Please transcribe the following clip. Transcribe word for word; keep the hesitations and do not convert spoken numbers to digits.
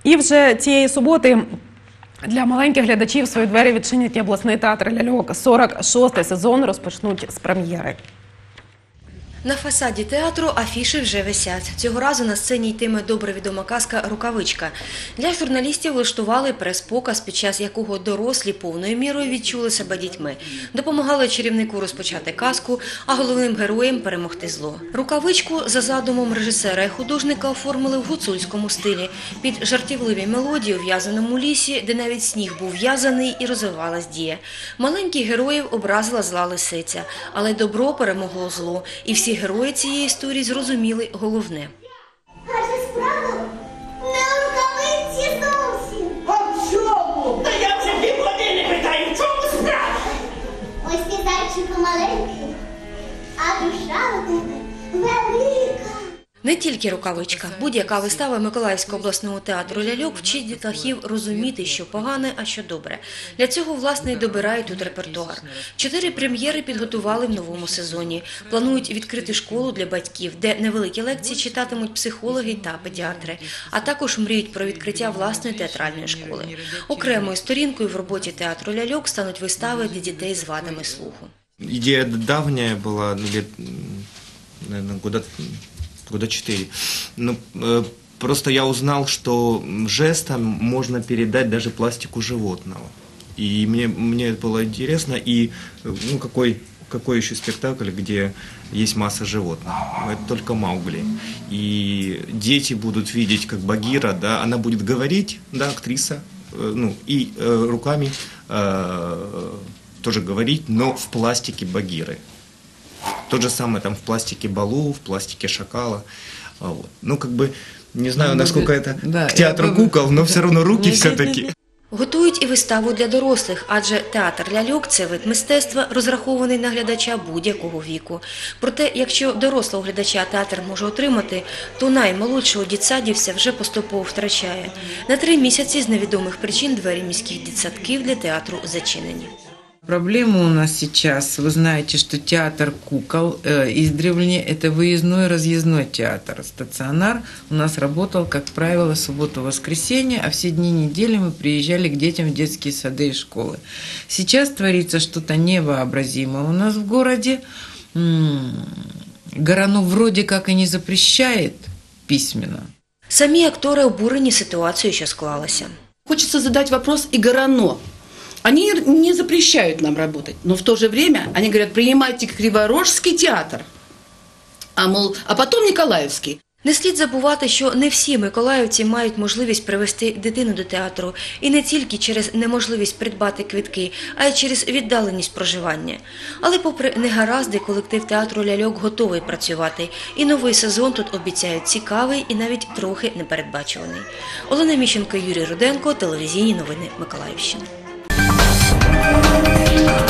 І вже цієї суботи для маленьких глядачів свої двері відчинять і обласний театр «Ляльок». сорок шостий сезон розпочнуть з прем'єри. На фасаді театру афіші вже висять. Цього разу на сцені йтиме добре відома казка «Рукавичка». Для журналістів влаштували прес-показ, під час якого дорослі повною мірою відчули себе дітьми. Допомагали чарівнику розпочати казку, а головним героям перемогти зло. «Рукавичку» за задумом режисера і художника оформили в гуцульському стилі. Під жартівливі мелодії у в'язаному лісі, де навіть сніг був в'язаний і розвивалась дія. Маленьких героїв образила зла лисиця, але добро перемогло зло. І всі герої цієї історії зрозуміли головне. Каже, справа не у рукавиці зовсім. А в чому? Та я вже півгодини питаю, в чому справа? Ось ти, зайчику, маленький, а душа у тебе велика. Не тільки «Рукавичка». Будь-яка вистава Миколаївського обласного театру «Ляльок» вчить дітлахів розуміти, що погане, а що добре. Для цього, власне, й добирають тут репертуар. Чотири прем'єри підготували в новому сезоні. Планують відкрити школу для батьків, де невеликі лекції читатимуть психологи та педіатри. А також мріють про відкриття власної театральної школи. Окремою сторінкою в роботі театру «Ляльок» стануть вистави для дітей з вадами слуху. Ідея давняя була, ну, лет, наверное, года... года четыре. Но э, просто я узнал, что жестом можно передать даже пластику животного. И мне, мне было интересно, и ну, какой, какой еще спектакль, где есть масса животных. Это только Маугли. И дети будут видеть, как Багира, да, она будет говорить, да, актриса, э, ну, и э, руками э, тоже говорить, но в пластике Багиры. То же самое там в пластике Балу, в пластике Шакала. Вот. Ну, как бы, не знаю, насколько это да, к театру кукол, но все равно руки все-таки. Готують і виставу для дорослих, адже театр «Ляльок» – це вид мистецтва, розрахований на глядача будь-якого віку. Проте, якщо дорослого глядача театр може отримати, то наймолодшого дитсадівця вже поступово втрачає. На три місяці з невідомих причин двері міських дитсадків для театру зачинені. Проблема у нас сейчас, вы знаете, что театр кукол э, издревле – это выездной разъездной театр. Стационар у нас работал, как правило, субботу-воскресенье, а все дни недели мы приезжали к детям в детские сады и школы. Сейчас творится что-то невообразимое у нас в городе. Горанов вроде как и не запрещает письменно. Самі актори обурені ситуацією, що склалася. Хочется задать вопрос и Горано. Они не запрещают нам работать, но в то же время они говорят, принимайте Криворожский театр, а, мол, а потом Николаевский. Не слід забувати, що не всі миколаївці мають можливість привезти дитину до театру. І не тільки через неможливість придбати квитки, а й через віддаленість проживання. Але попри негаразди, колектив театру «Ляльок» готовий працювати. І новий сезон тут обіцяють цікавий і навіть трохи непередбачуваний. Олена Міщенко, Юрій Руденко, телевізійні новини Миколаївщини.